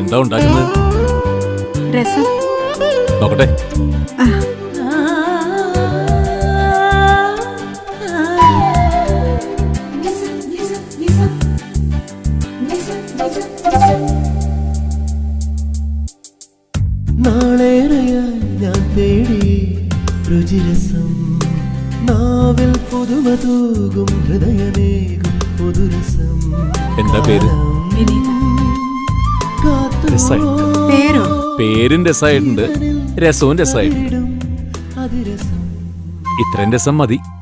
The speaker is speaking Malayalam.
എന്താ ഉണ്ടാക്കുന്നത്? രസം. നോക്കട്ടെ. നാളേറെയായി ഞാൻ തേടി രുചിരസം, നാവിൽ പുതുമതൂകും ഹൃദയമേകും പുതുരസം. എന്താ പേര്? പേരോ? പേരും രസമായിട്ടുണ്ട്, രസവും രസമായിട്ടുണ്ട്. ഇത്രയും രസം മതി.